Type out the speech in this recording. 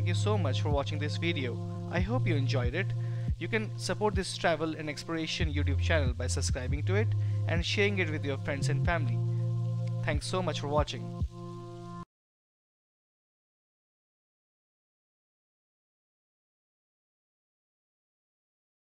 thank you so much for watching this video. I hope you enjoyed it. You can support this travel and exploration YouTube channel by subscribing to it and sharing it with your friends and family. Thanks so much for watching.